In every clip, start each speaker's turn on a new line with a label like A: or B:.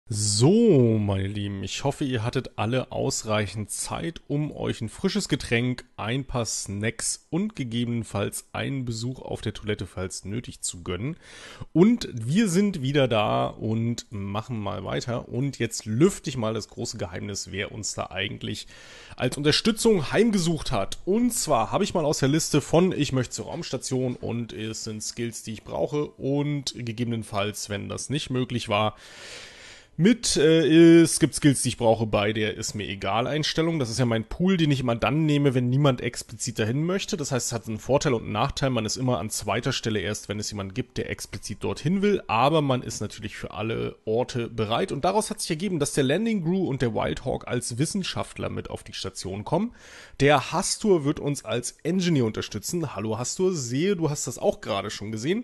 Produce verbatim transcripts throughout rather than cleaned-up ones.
A: So, meine Lieben, ich hoffe, ihr hattet alle ausreichend Zeit, um euch ein frisches Getränk, ein paar Snacks und gegebenenfalls einen Besuch auf der Toilette, falls nötig, zu gönnen. Und wir sind wieder da und machen mal weiter. Und jetzt lüfte ich mal das große Geheimnis, wer uns da eigentlich als Unterstützung heimgesucht hat. Und zwar habe ich mal aus der Liste von ich möchte zur Raumstation und es sind Skills, die ich brauche und gegebenenfalls, wenn das nicht möglich war, mit, äh, es gibt Skills, die ich brauche bei der ist mir egal Einstellung. Das ist ja mein Pool, den ich immer dann nehme, wenn niemand explizit dahin möchte. Das heißt, es hat einen Vorteil und einen Nachteil. Man ist immer an zweiter Stelle erst, wenn es jemanden gibt, der explizit dorthin will. Aber man ist natürlich für alle Orte bereit. Und daraus hat sich ergeben, dass der Landing Crew und der Wildhawk als Wissenschaftler mit auf die Station kommen. Der Hastur wird uns als Engineer unterstützen. Hallo Hastur, sehe, du hast das auch gerade schon gesehen.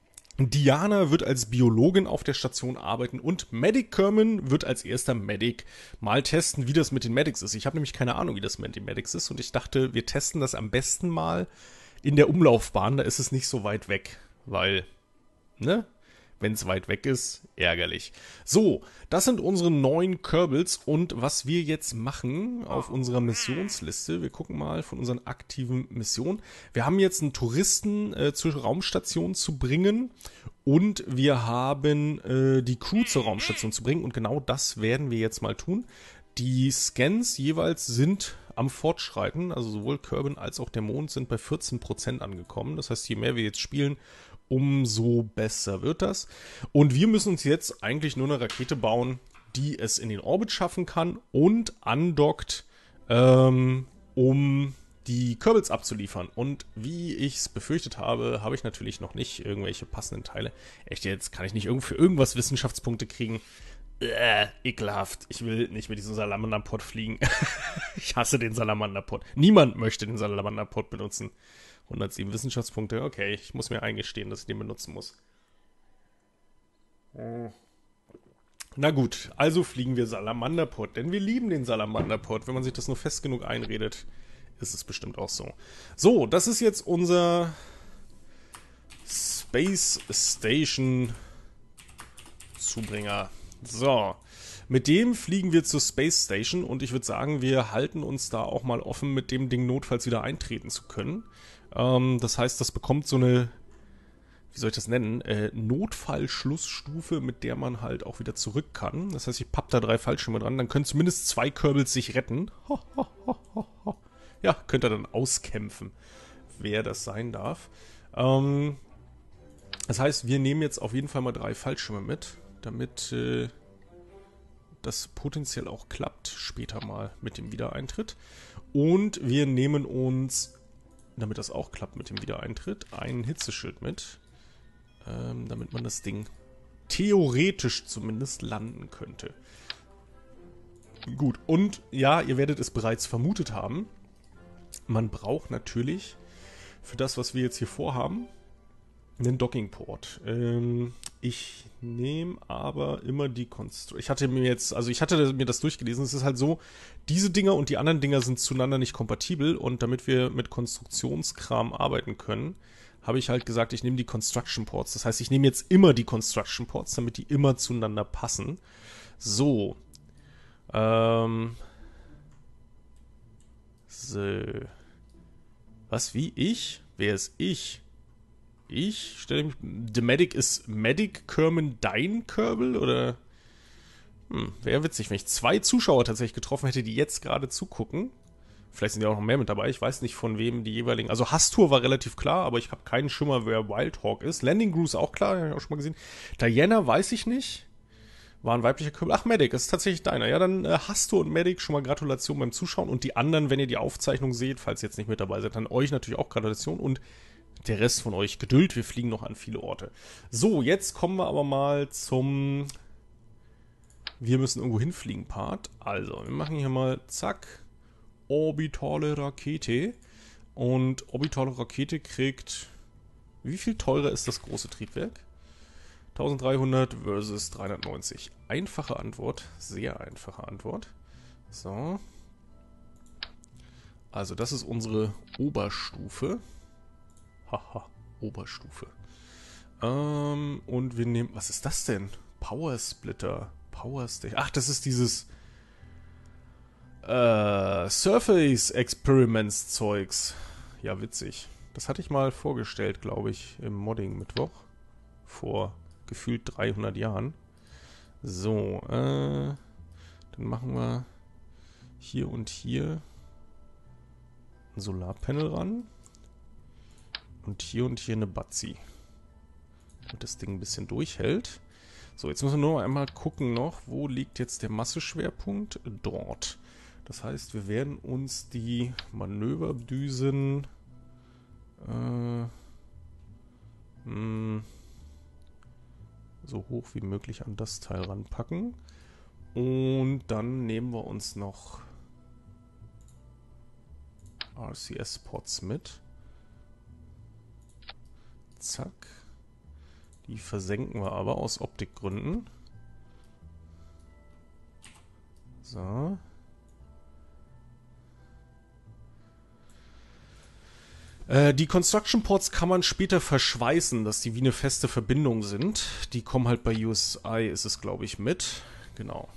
A: Diana wird als Biologin auf der Station arbeiten und Medic Kerman wird als erster Medic mal testen, wie das mit den Medics ist. Ich habe nämlich keine Ahnung, wie das mit den Medics ist und ich dachte, wir testen das am besten mal in der Umlaufbahn, da ist es nicht so weit weg, weil, ne? Wenn es weit weg ist, ärgerlich. So, das sind unsere neun Kerbals und was wir jetzt machen auf unserer Missionsliste, wir gucken mal von unseren aktiven Missionen. Wir haben jetzt einen Touristen äh, zur Raumstation zu bringen und wir haben äh, die Crew zur Raumstation zu bringen und genau das werden wir jetzt mal tun. Die Scans jeweils sind am Fortschreiten, also sowohl Kerbin als auch der Mond sind bei vierzehn Prozent angekommen. Das heißt, je mehr wir jetzt spielen, umso besser wird das. Und wir müssen uns jetzt eigentlich nur eine Rakete bauen, die es in den Orbit schaffen kann und andockt, ähm, um die Kerbals abzuliefern. Und wie ich es befürchtet habe, habe ich natürlich noch nicht irgendwelche passenden Teile. Echt jetzt, kann ich nicht irgend für irgendwas Wissenschaftspunkte kriegen? Äh, ekelhaft. Ich will nicht mit diesem Salamanderpod fliegen. Ich hasse den Salamanderpod. Niemand möchte den Salamanderpod benutzen. hundertsieben Wissenschaftspunkte. Okay, ich muss mir eingestehen, dass ich den benutzen muss. Na gut, also fliegen wir Salamanderpod, denn wir lieben den Salamanderpod. Wenn man sich das nur fest genug einredet, ist es bestimmt auch so. So, das ist jetzt unser Space Station Zubringer. So, mit dem fliegen wir zur Space Station und ich würde sagen, wir halten uns da auch mal offen, mit dem Ding notfalls wieder eintreten zu können. Ähm, das heißt, das bekommt so eine, wie soll ich das nennen, äh, Notfallschlussstufe, mit der man halt auch wieder zurück kann. Das heißt, ich papp da drei Fallschirme dran, dann können zumindest zwei Kerbals sich retten. Ho, ho, ho, ho, ho. Ja, könnt ihr dann auskämpfen, wer das sein darf. Ähm, das heißt, wir nehmen jetzt auf jeden Fall mal drei Fallschirme mit, damit äh, das potenziell auch klappt, später mal mit dem Wiedereintritt. Und wir nehmen uns, damit das auch klappt mit dem Wiedereintritt, ein Hitzeschild mit, ähm, damit man das Ding theoretisch zumindest landen könnte. Gut, und ja, ihr werdet es bereits vermutet haben, man braucht natürlich für das, was wir jetzt hier vorhaben, einen Dockingport. Ähm, ich nehme aber immer die Konstru... Ich hatte mir jetzt, also ich hatte mir das durchgelesen, es ist halt so, diese Dinger und die anderen Dinger sind zueinander nicht kompatibel und damit wir mit Konstruktionskram arbeiten können, habe ich halt gesagt, ich nehme die Construction Ports. Das heißt, ich nehme jetzt immer die Construction Ports, damit die immer zueinander passen. So. Ähm. So. Was, wie? Ich? Wer ist ich? Ich stelle mich. The Medic ist Medic Kerman dein Kerbal? Oder. Hm, wäre witzig, wenn ich zwei Zuschauer tatsächlich getroffen hätte, die jetzt gerade zugucken. Vielleicht sind ja auch noch mehr mit dabei. Ich weiß nicht, von wem die jeweiligen. Also Hastur war relativ klar, aber ich habe keinen Schimmer, wer Wildhawk ist. Landing Crew ist auch klar, habe ich auch schon mal gesehen. Diana weiß ich nicht. War ein weiblicher Kerbal. Ach, Medic, das ist tatsächlich deiner. Ja, dann äh, Hastur und Medic, schon mal Gratulation beim Zuschauen. Und die anderen, wenn ihr die Aufzeichnung seht, falls ihr jetzt nicht mit dabei seid, dann euch natürlich auch Gratulation. Und der Rest von euch Geduld, wir fliegen noch an viele Orte. So, jetzt kommen wir aber mal zum wir müssen irgendwo hinfliegen Part. Also, wir machen hier mal zack, orbitale Rakete. Und orbitale Rakete kriegt, wie viel teurer ist das große Triebwerk? dreizehnhundert versus dreihundertneunzig. Einfache Antwort, sehr einfache Antwort. So. Also, das ist unsere Oberstufe. Haha, Oberstufe. Ähm, und wir nehmen, was ist das denn? Power Splitter. Power Station. Ach, das ist dieses äh, Surface Experiments Zeugs. Ja, witzig. Das hatte ich mal vorgestellt, glaube ich, im Modding-Mittwoch. Vor gefühlt dreihundert Jahren. So, äh, dann machen wir hier und hier ein Solarpanel ran. Und hier und hier eine Batzi. Damit das Ding ein bisschen durchhält. So, jetzt müssen wir nur einmal gucken noch, wo liegt jetzt der Masseschwerpunkt? Dort. Das heißt, wir werden uns die Manöverdüsen äh, mh, so hoch wie möglich an das Teil ranpacken. Und dann nehmen wir uns noch R C S-Pods mit. Zack. Die versenken wir aber aus Optikgründen. So. Äh, die Construction Ports kann man später verschweißen, dass die wie eine feste Verbindung sind. Die kommen halt bei U S I, ist es glaube ich, mit. Genau.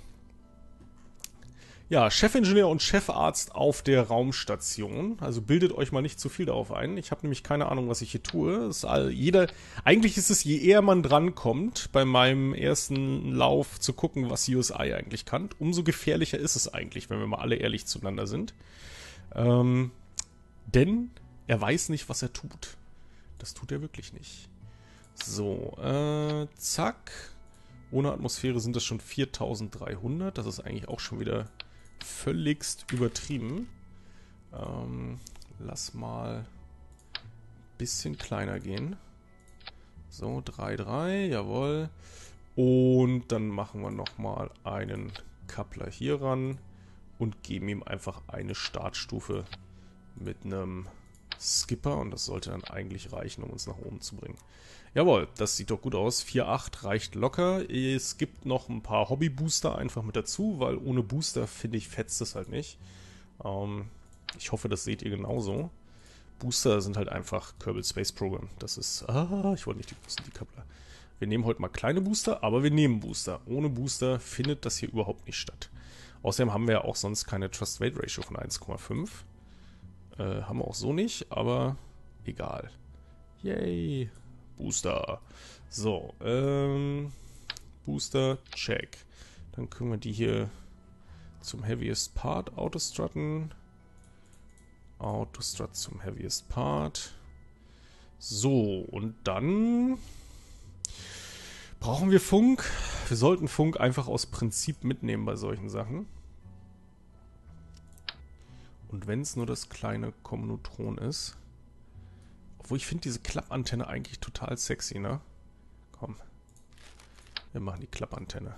A: Ja, Chefingenieur und Chefarzt auf der Raumstation. Also bildet euch mal nicht zu viel darauf ein. Ich habe nämlich keine Ahnung, was ich hier tue. Ist all, jeder, eigentlich ist es, je eher man drankommt, bei meinem ersten Lauf zu gucken, was U S I eigentlich kann, umso gefährlicher ist es eigentlich, wenn wir mal alle ehrlich zueinander sind. Ähm, denn er weiß nicht, was er tut. Das tut er wirklich nicht. So, äh, zack. Ohne Atmosphäre sind das schon viertausenddreihundert. Das ist eigentlich auch schon wieder völligst übertrieben. Ähm, lass mal ein bisschen kleiner gehen. So, drei Komma drei, jawohl. Und dann machen wir nochmal einen Coupler hier ran und geben ihm einfach eine Startstufe mit einem Skipper. Und das sollte dann eigentlich reichen, um uns nach oben zu bringen. Jawohl, das sieht doch gut aus. vier Komma acht reicht locker. Es gibt noch ein paar Hobby-Booster einfach mit dazu, weil ohne Booster, finde ich, fetzt es halt nicht. Ähm, ich hoffe, das seht ihr genauso. Booster sind halt einfach Kerbal Space Program. Das ist... Ah, ich wollte nicht die großen Decoupler. Wir nehmen heute mal kleine Booster, aber wir nehmen Booster. Ohne Booster findet das hier überhaupt nicht statt. Außerdem haben wir ja auch sonst keine Trust-Weight-Ratio von eins Komma fünf. Äh, haben wir auch so nicht, aber egal. Yay! Booster. So, ähm, Booster, check. Dann können wir die hier zum Heaviest Part autostrutten. Autostrut zum Heaviest Part. So, und dann brauchen wir Funk. Wir sollten Funk einfach aus Prinzip mitnehmen bei solchen Sachen. Und wenn es nur das kleine Kommunotron ist. Obwohl ich finde diese Klappantenne eigentlich total sexy, ne? Komm. Wir machen die Klappantenne.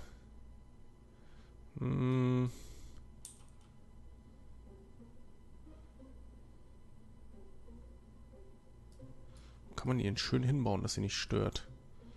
A: Hm. Kann man die schön hinbauen, dass sie nicht stört?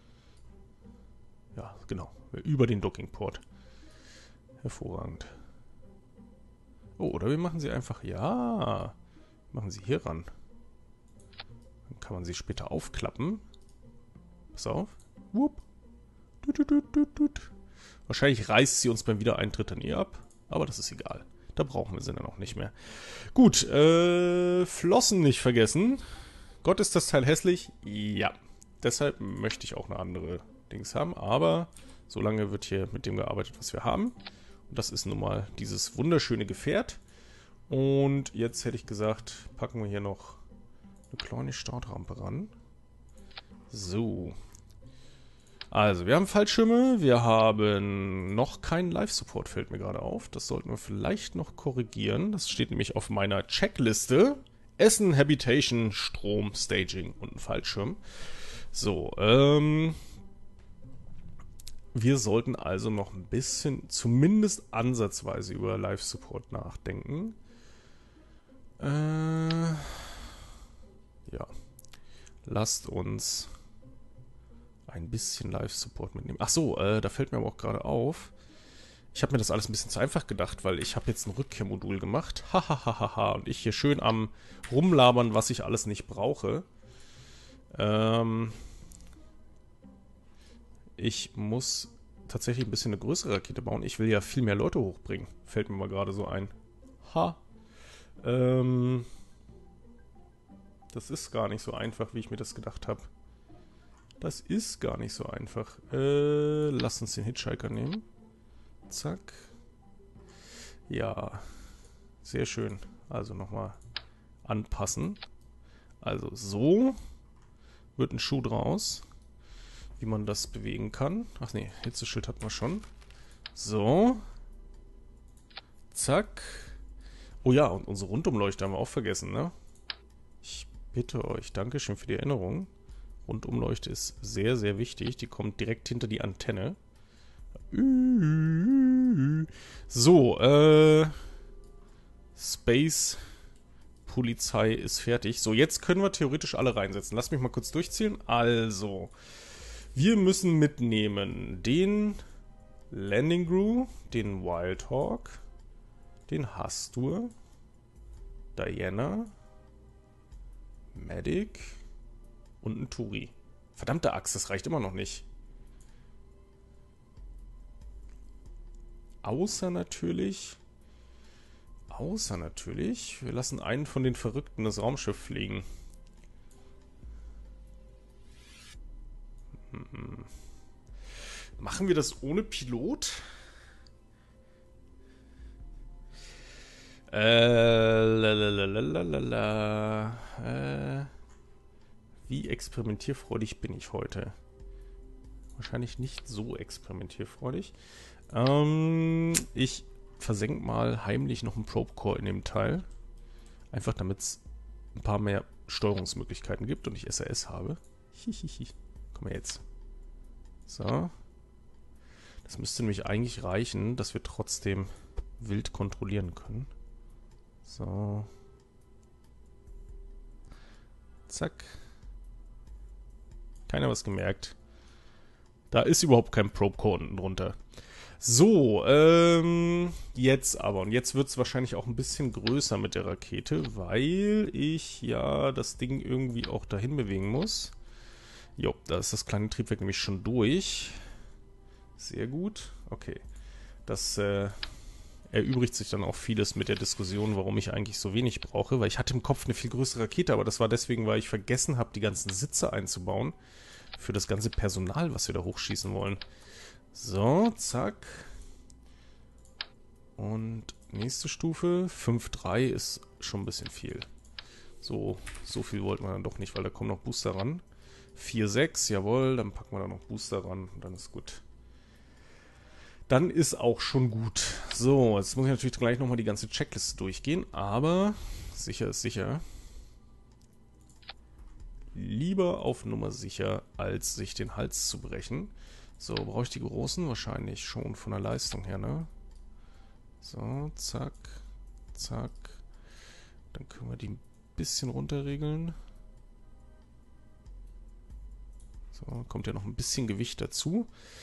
A: Ja, genau. Über den Dockingport. Hervorragend. Oh, oder wir machen sie einfach... Ja. Machen sie hier ran. Dann kann man sie später aufklappen. Pass auf. Wupp. Tut, tut, tut, tut. Wahrscheinlich reißt sie uns beim Wiedereintritt dann eh ab. Aber das ist egal. Da brauchen wir sie dann auch nicht mehr. Gut, äh, Flossen nicht vergessen. Gott, ist das Teil hässlich? Ja. Deshalb möchte ich auch eine andere Dings haben. Aber solange wird hier mit dem gearbeitet, was wir haben. Und das ist nun mal dieses wunderschöne Gefährt. Und jetzt hätte ich gesagt, packen wir hier noch eine kleine Startrampe ran. So. Also, wir haben Fallschirme. Wir haben noch keinen Live-Support, fällt mir gerade auf. Das sollten wir vielleicht noch korrigieren. Das steht nämlich auf meiner Checkliste. Essen, Habitation, Strom, Staging und ein Fallschirm. So, ähm... wir sollten also noch ein bisschen, zumindest ansatzweise, über Live-Support nachdenken. Äh, ja. Lasst uns ein bisschen Live-Support mitnehmen. Ach so, äh, da fällt mir aber auch gerade auf. Ich habe mir das alles ein bisschen zu einfach gedacht, weil ich habe jetzt ein Rückkehrmodul gemacht. Hahaha. Und ich hier schön am rumlabern, was ich alles nicht brauche. Ähm... Ich muss tatsächlich ein bisschen eine größere Rakete bauen. Ich will ja viel mehr Leute hochbringen. Fällt mir mal gerade so ein. Ha. Ähm... Das ist gar nicht so einfach, wie ich mir das gedacht habe. Das ist gar nicht so einfach. Äh, lass uns den Hitchhiker nehmen. Zack. Ja. Sehr schön. Also nochmal anpassen. Also so wird ein Schuh draus. Wie man das bewegen kann. Ach nee, Hitzeschild hatten wir schon. So. Zack. Oh ja, und unsere Rundumleuchte haben wir auch vergessen, ne? Ich bitte euch, Dankeschön für die Erinnerung. Rundumleuchte ist sehr, sehr wichtig. Die kommt direkt hinter die Antenne. So, äh... Space Polizei ist fertig. So, jetzt können wir theoretisch alle reinsetzen. Lass mich mal kurz durchzählen. Also, wir müssen mitnehmen den Landing Crew, den Wildhawk, den Hastur, Diana, Medic und ein Turi. Verdammte Axt, das reicht immer noch nicht. Außer natürlich... Außer natürlich, wir lassen einen von den Verrückten das Raumschiff fliegen. Hm. Machen wir das ohne Pilot? Äh, lalalala, äh, wie experimentierfreudig bin ich heute? Wahrscheinlich nicht so experimentierfreudig. Ähm, ich versenke mal heimlich noch einen Probe-Core in dem Teil. Einfach damit es ein paar mehr Steuerungsmöglichkeiten gibt und ich S R S habe. Hihihi. Komm mal jetzt. So. Das müsste nämlich eigentlich reichen, dass wir trotzdem wild kontrollieren können. So. Zack. Keiner was gemerkt. Da ist überhaupt kein Probe-Core unten drunter. So, ähm, jetzt aber. Und jetzt wird es wahrscheinlich auch ein bisschen größer mit der Rakete, weil ich ja das Ding irgendwie auch dahin bewegen muss. Jo, da ist das kleine Triebwerk nämlich schon durch. Sehr gut. Okay. Das äh, erübrigt sich dann auch vieles mit der Diskussion, warum ich eigentlich so wenig brauche, weil ich hatte im Kopf eine viel größere Rakete, aber das war deswegen, weil ich vergessen habe, die ganzen Sitze einzubauen für das ganze Personal, was wir da hochschießen wollen. So, zack. Und nächste Stufe. fünf Komma drei ist schon ein bisschen viel. So, so viel wollten wir dann doch nicht, weil da kommen noch Booster ran. vier Komma sechs, jawohl, dann packen wir da noch Booster ran und dann ist gut. Dann ist auch schon gut. So, jetzt muss ich natürlich gleich nochmal die ganze Checkliste durchgehen, aber sicher ist sicher. Lieber auf Nummer sicher, als sich den Hals zu brechen. So, brauche ich die großen? Wahrscheinlich schon von der Leistung her, ne? So, zack, zack. Dann können wir die ein bisschen runterregeln. So, kommt ja noch ein bisschen Gewicht dazu.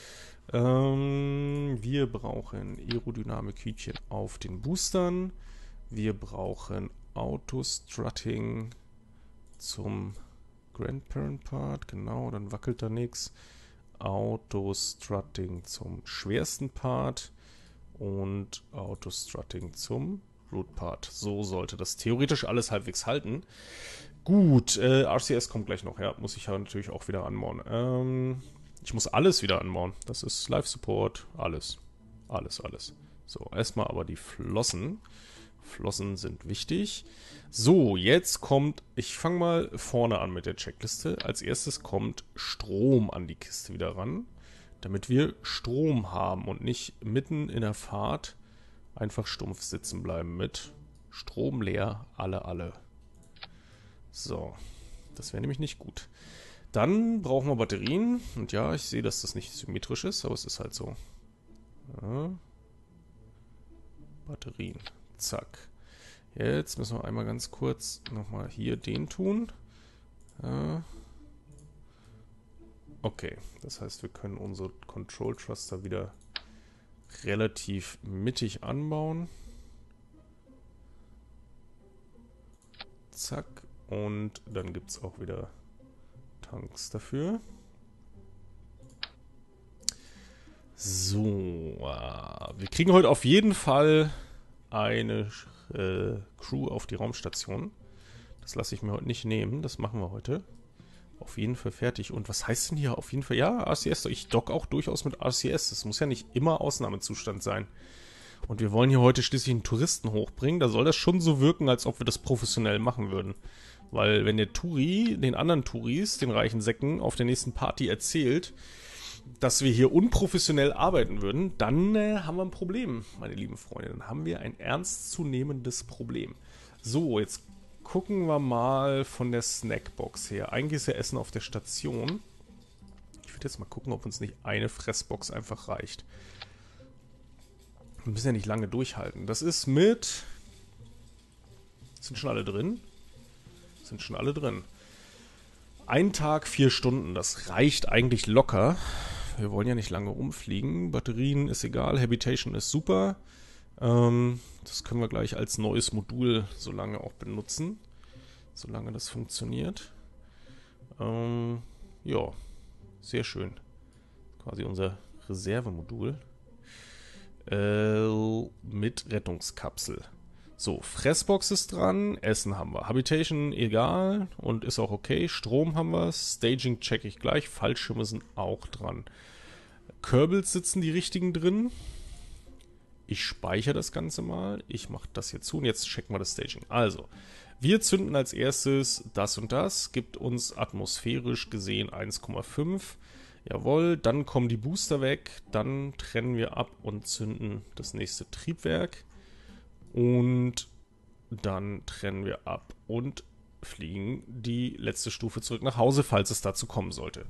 A: Ähm, wir brauchen Aerodynamik-Hütchen auf den Boostern. Wir brauchen Autostrutting zum Grandparent Part. Genau, dann wackelt da nichts. Autostrutting zum schwersten Part und Autostrutting zum Root Part. So sollte das theoretisch alles halbwegs halten. Gut, äh, R C S kommt gleich noch, ja, muss ich ja natürlich auch wieder anbauen. Ähm, ich muss alles wieder anbauen. Das ist Live-Support, alles. Alles, alles. So, erstmal aber die Flossen. Flossen sind wichtig. So, jetzt kommt, ich fange mal vorne an mit der Checkliste. Als erstes kommt Strom an die Kiste wieder ran, damit wir Strom haben und nicht mitten in der Fahrt einfach stumpf sitzen bleiben mit Strom leer, alle, alle. So, das wäre nämlich nicht gut. Dann brauchen wir Batterien. Und ja, ich sehe, dass das nicht symmetrisch ist, aber es ist halt so. Ja. Batterien. Zack. Jetzt müssen wir einmal ganz kurz nochmal hier den tun. Ja. Okay, das heißt, wir können unsere Control Thruster wieder relativ mittig anbauen. Zack. Und dann gibt es auch wieder Tanks dafür. So, äh, wir kriegen heute auf jeden Fall eine äh, Crew auf die Raumstation. Das lasse ich mir heute nicht nehmen, das machen wir heute. Auf jeden Fall fertig. Und was heißt denn hier auf jeden Fall? Ja, R C S. Ich dock auch durchaus mit R C S. Das muss ja nicht immer Ausnahmezustand sein. Und wir wollen hier heute schließlich einen Touristen hochbringen. Da soll das schon so wirken, als ob wir das professionell machen würden. Weil wenn der Touri den anderen Touris, den reichen Säcken, auf der nächsten Party erzählt, dass wir hier unprofessionell arbeiten würden, dann äh, haben wir ein Problem, meine lieben Freunde. Dann haben wir ein ernstzunehmendes Problem. So, jetzt gucken wir mal von der Snackbox her. Eigentlich ist ja Essen auf der Station. Ich würde jetzt mal gucken, ob uns nicht eine Fressbox einfach reicht. Wir müssen ja nicht lange durchhalten. Das ist mit... Sind schon alle drin? Sind schon alle drin. Ein Tag, vier Stunden. Das reicht eigentlich locker. Wir wollen ja nicht lange rumfliegen. Batterien ist egal. Habitation ist super. Ähm, das können wir gleich als neues Modul so lange auch benutzen. Solange das funktioniert. Ähm, ja, sehr schön. Quasi unser Reservemodul. Äh, mit Rettungskapsel. So, Fressbox ist dran. Essen haben wir. Habitation egal und ist auch okay. Strom haben wir. Staging checke ich gleich. Fallschirme sind auch dran. Kerbals sitzen die richtigen drin. Ich speichere das Ganze mal. Ich mache das hier zu und jetzt checken wir das Staging. Also, wir zünden als erstes das und das. Gibt uns atmosphärisch gesehen eins Komma fünf. Jawohl, dann kommen die Booster weg. Dann trennen wir ab und zünden das nächste Triebwerk. Und dann trennen wir ab und fliegen die letzte Stufe zurück nach Hause, falls es dazu kommen sollte.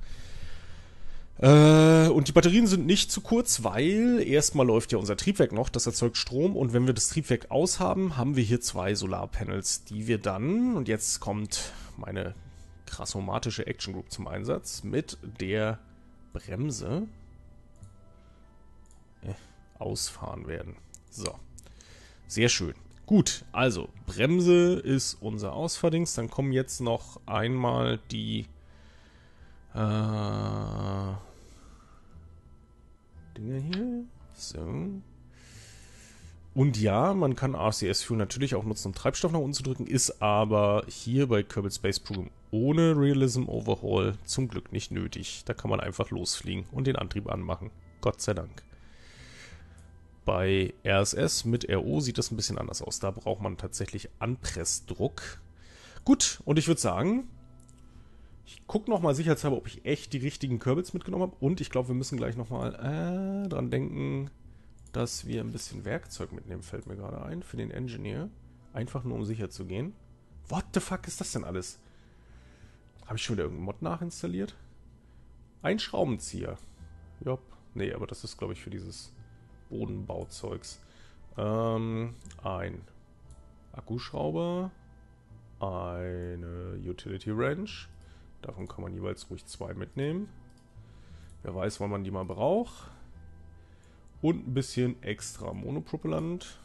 A: Äh, und die Batterien sind nicht zu kurz, weil erstmal läuft ja unser Triebwerk noch, das erzeugt Strom. Und wenn wir das Triebwerk aus haben, haben wir hier zwei Solarpanels, die wir dann, und jetzt kommt meine krassomatische Action Group zum Einsatz, mit der Bremse äh, ausfahren werden. So. Sehr schön. Gut, also Bremse ist unser Ausfahrdings. Dann kommen jetzt noch einmal die äh, Dinge hier. So. Und ja, man kann R C S-Fuel natürlich auch nutzen, um Treibstoff nach unten zu drücken, ist aber hier bei Kerbal Space Program ohne Realism Overhaul zum Glück nicht nötig. Da kann man einfach losfliegen und den Antrieb anmachen. Gott sei Dank. Bei R S S mit R O sieht das ein bisschen anders aus. Da braucht man tatsächlich Anpressdruck. Gut, und ich würde sagen, ich gucke nochmal sicherheitshalber, ob ich echt die richtigen Kerbals mitgenommen habe. Und ich glaube, wir müssen gleich nochmal äh, dran denken, dass wir ein bisschen Werkzeug mitnehmen, fällt mir gerade ein, für den Engineer. Einfach nur, um sicher zu gehen. What the fuck ist das denn alles? Habe ich schon wieder irgendeinen Mod nachinstalliert? Ein Schraubenzieher. Jopp. Nee, aber das ist, glaube ich, für dieses Bodenbauzeugs. Ähm, ein Akkuschrauber, eine Utility Wrench. Davon kann man jeweils ruhig zwei mitnehmen. Wer weiß, wann man die mal braucht. Und ein bisschen extra Monopropellant.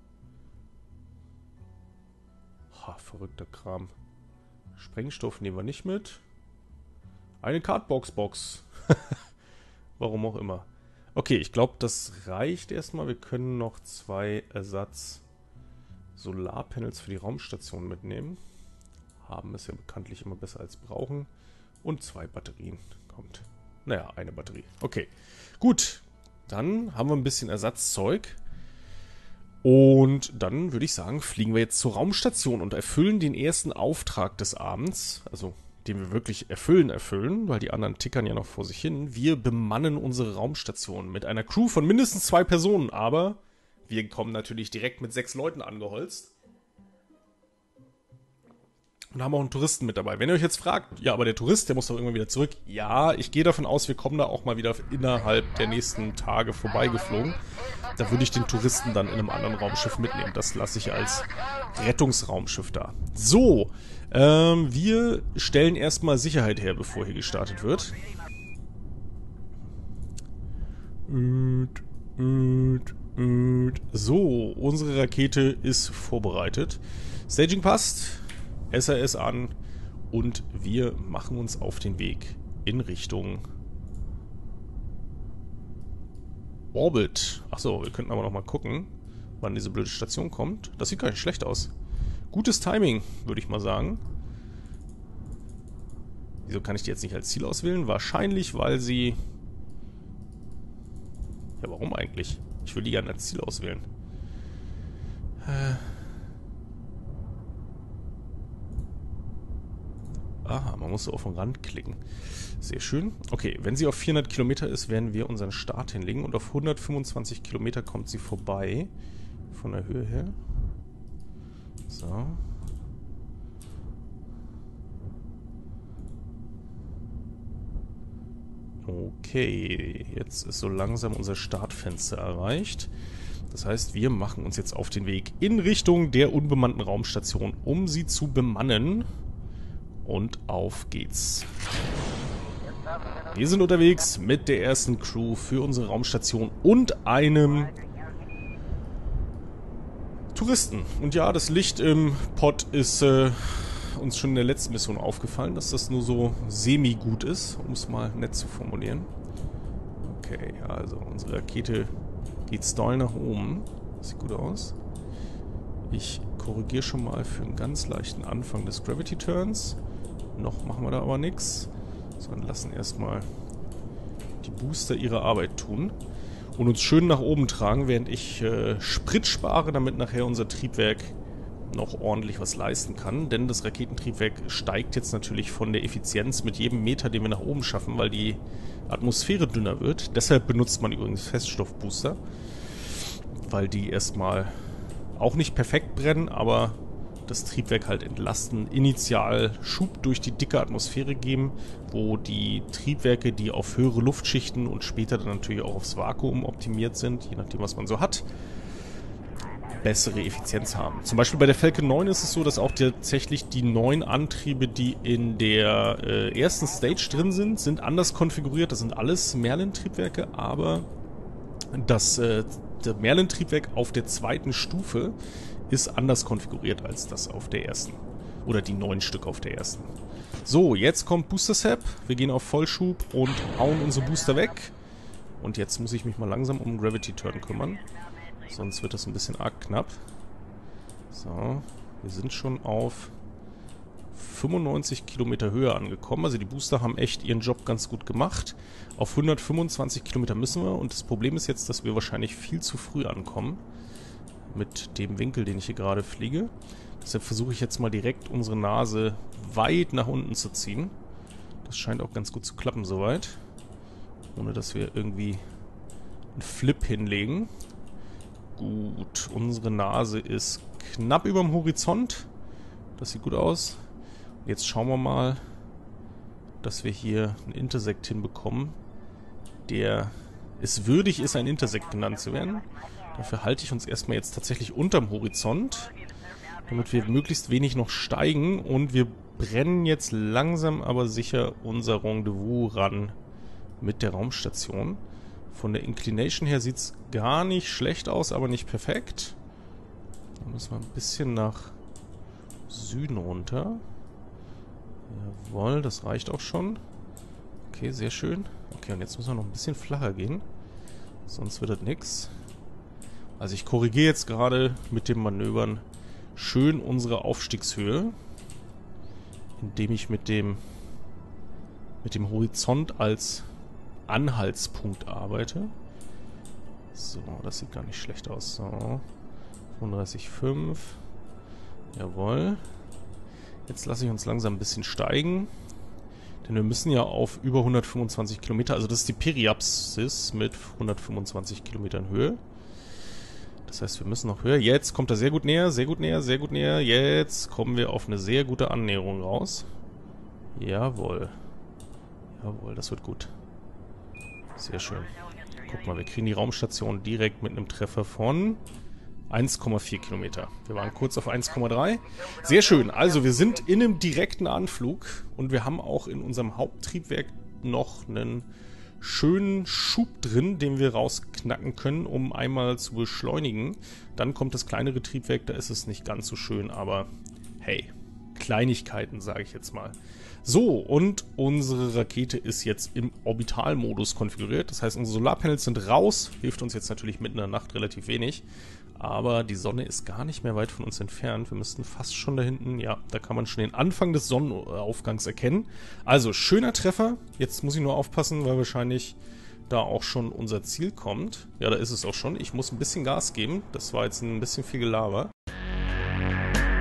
A: Ha, verrückter Kram. Sprengstoff nehmen wir nicht mit. Eine Cardbox-Box. Warum auch immer. Okay, ich glaube, das reicht erstmal. Wir können noch zwei Ersatz-Solarpanels für die Raumstation mitnehmen. Haben ist ja bekanntlich immer besser als brauchen. Und zwei Batterien. Kommt. Naja, eine Batterie. Okay, gut. Dann haben wir ein bisschen Ersatzzeug. Und dann würde ich sagen, fliegen wir jetzt zur Raumstation und erfüllen den ersten Auftrag des Abends. Also den wir wirklich erfüllen, erfüllen, weil die anderen tickern ja noch vor sich hin. Wir bemannen unsere Raumstation mit einer Crew von mindestens zwei Personen, aber wir kommen natürlich direkt mit sechs Leuten angeholzt. Und haben auch einen Touristen mit dabei. Wenn ihr euch jetzt fragt, ja, aber der Tourist, der muss doch irgendwann wieder zurück. Ja, ich gehe davon aus, wir kommen da auch mal wieder innerhalb der nächsten Tage vorbeigeflogen. Da würde ich den Touristen dann in einem anderen Raumschiff mitnehmen. Das lasse ich als Rettungsraumschiff da. So, ähm, wir stellen erstmal Sicherheit her, bevor hier gestartet wird. So, unsere Rakete ist vorbereitet. Staging passt. S R S an und wir machen uns auf den Weg in Richtung Orbit. Achso, wir könnten aber noch mal gucken, wann diese blöde Station kommt. Das sieht gar nicht schlecht aus. Gutes Timing, würde ich mal sagen. Wieso kann ich die jetzt nicht als Ziel auswählen? Wahrscheinlich, weil sie... Ja, warum eigentlich? Ich will die gerne als Ziel auswählen. Äh... Aha, man muss so auf den Rand klicken. Sehr schön. Okay, wenn sie auf vierhundert Kilometer ist, werden wir unseren Start hinlegen. Und auf hundertfünfundzwanzig Kilometer kommt sie vorbei. Von der Höhe her. So. Okay, jetzt ist so langsam unser Startfenster erreicht. Das heißt, wir machen uns jetzt auf den Weg in Richtung der unbemannten Raumstation, um sie zu bemannen. Und auf geht's. Wir sind unterwegs mit der ersten Crew für unsere Raumstation und einem Touristen. Und ja, das Licht im Pod ist äh, uns schon in der letzten Mission aufgefallen, dass das nur so semi-gut ist, um es mal nett zu formulieren. Okay, also unsere Rakete geht steil nach oben. Sieht gut aus. Ich korrigiere schon mal für einen ganz leichten Anfang des Gravity Turns. Noch machen wir da aber nichts, sondern lassen erstmal die Booster ihre Arbeit tun und uns schön nach oben tragen, während ich äh, Sprit spare, damit nachher unser Triebwerk noch ordentlich was leisten kann. Denn das Raketentriebwerk steigt jetzt natürlich von der Effizienz mit jedem Meter, den wir nach oben schaffen, weil die Atmosphäre dünner wird. Deshalb benutzt man übrigens Feststoffbooster, weil die erstmal auch nicht perfekt brennen, aber das Triebwerk halt entlasten, initial Schub durch die dicke Atmosphäre geben, wo die Triebwerke, die auf höhere Luftschichten und später dann natürlich auch aufs Vakuum optimiert sind, je nachdem was man so hat, bessere Effizienz haben. Zum Beispiel bei der Falcon neun ist es so, dass auch tatsächlich die neuen Antriebe, die in der äh, ersten Stage drin sind, sind anders konfiguriert. Das sind alles Merlin-Triebwerke, aber das äh, der Merlin-Triebwerk auf der zweiten Stufe ist anders konfiguriert als das auf der ersten. Oder die neun Stück auf der ersten. So, jetzt kommt Booster Sap. Wir gehen auf Vollschub und hauen unsere Booster weg. Und jetzt muss ich mich mal langsam um Gravity Turn kümmern. Sonst wird das ein bisschen arg knapp. So, wir sind schon auf fünfundneunzig Kilometer Höhe angekommen. Also die Booster haben echt ihren Job ganz gut gemacht. Auf hundertfünfundzwanzig Kilometer müssen wir. Und das Problem ist jetzt, dass wir wahrscheinlich viel zu früh ankommen. Mit dem Winkel, den ich hier gerade fliege. Deshalb versuche ich jetzt mal direkt unsere Nase weit nach unten zu ziehen. Das scheint auch ganz gut zu klappen soweit. Ohne dass wir irgendwie einen Flip hinlegen. Gut, unsere Nase ist knapp über dem Horizont. Das sieht gut aus. Jetzt schauen wir mal, dass wir hier einen Intersekt hinbekommen, der es würdig ist, ein Intersekt genannt zu werden. Dafür halte ich uns erstmal jetzt tatsächlich unterm Horizont, damit wir möglichst wenig noch steigen. Und wir brennen jetzt langsam aber sicher unser Rendezvous ran mit der Raumstation. Von der Inclination her sieht es gar nicht schlecht aus, aber nicht perfekt. Da müssen wir ein bisschen nach Süden runter. Jawohl, das reicht auch schon. Okay, sehr schön. Okay, und jetzt müssen wir noch ein bisschen flacher gehen. Sonst wird das nix. Also ich korrigiere jetzt gerade mit den Manövern schön unsere Aufstiegshöhe, indem ich mit dem mit dem Horizont als Anhaltspunkt arbeite. So, das sieht gar nicht schlecht aus. So, fünfunddreißig Komma fünf. Jawohl. Jetzt lasse ich uns langsam ein bisschen steigen. Denn wir müssen ja auf über hundertfünfundzwanzig Kilometer, also das ist die Periapsis mit hundertfünfundzwanzig Kilometern Höhe. Das heißt, wir müssen noch höher. Jetzt kommt er sehr gut näher, sehr gut näher, sehr gut näher. Jetzt kommen wir auf eine sehr gute Annäherung raus. Jawohl. Jawohl, das wird gut. Sehr schön. Guck mal, wir kriegen die Raumstation direkt mit einem Treffer von eins Komma vier Kilometer. Wir waren kurz auf eins Komma drei. Sehr schön. Also wir sind in einem direkten Anflug und wir haben auch in unserem Haupttriebwerk noch einen schönen Schub drin, den wir rausknacken können, um einmal zu beschleunigen. Dann kommt das kleinere Triebwerk, da ist es nicht ganz so schön, aber hey, Kleinigkeiten, sage ich jetzt mal. So, und unsere Rakete ist jetzt im Orbitalmodus konfiguriert. Das heißt, unsere Solarpanels sind raus. Hilft uns jetzt natürlich mitten in der Nacht relativ wenig. Aber die Sonne ist gar nicht mehr weit von uns entfernt. Wir müssten fast schon da hinten, ja, da kann man schon den Anfang des Sonnenaufgangs erkennen. Also, schöner Treffer. Jetzt muss ich nur aufpassen, weil wahrscheinlich da auch schon unser Ziel kommt. Ja, da ist es auch schon. Ich muss ein bisschen Gas geben. Das war jetzt ein bisschen viel Gelaber.